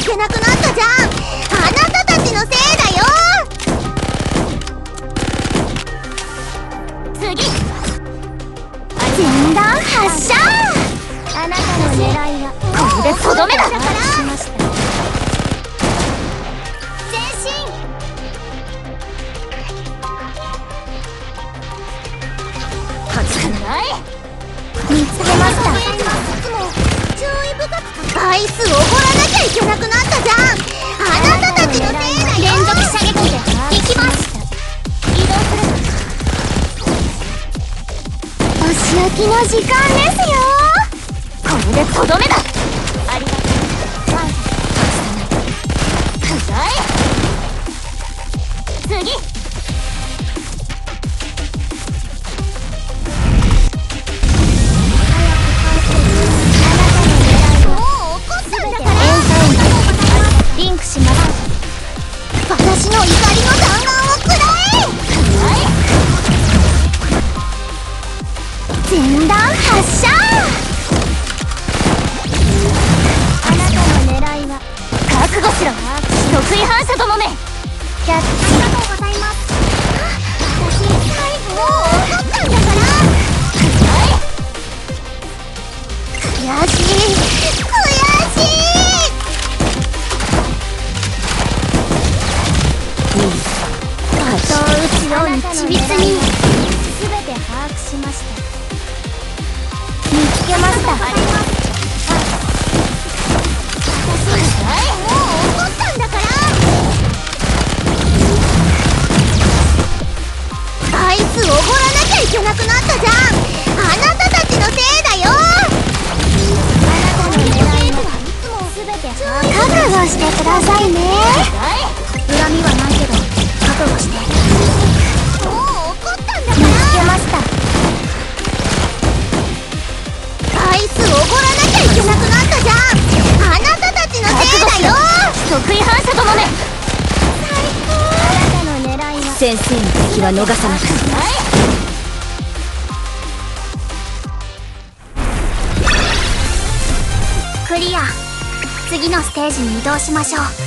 いけなくなったじゃん。あなたたちのせいだよ。次、前段発射。あなたの狙いはこれでとどめだ。前進。見つけました。アイスおごらなきゃいけなくなったじゃん。あなたたちのせいだよ。連続射撃で行きます。移動する。お仕置きの時間ですよ。これでとどめだ。ありがとう。次。リンクします。私の怒りの弾丸をくらえ。前段発射。あなたの狙いは覚悟しろ。得意反射どもめ。キャッチ。ありがとうございます。私もう怒ったんだから。悔しい。的を撃つように緻密に。全て把握しました。見つけました。もう怒ったんだから。アイスおごらなきゃいけなくなったじゃん。あなたたちのせいだよ。あなたの狙いも全て覚悟してくださいね。恨みはないけど覚悟して。もう怒ったんだから。見つけました。アイスおごらなきゃいけなくなったじゃん。あなたたちのせいだよ。得意反射どもめ。最高。あなたの狙いは先生の敵は逃さなかった。クリア。次のステージに移動しましょう。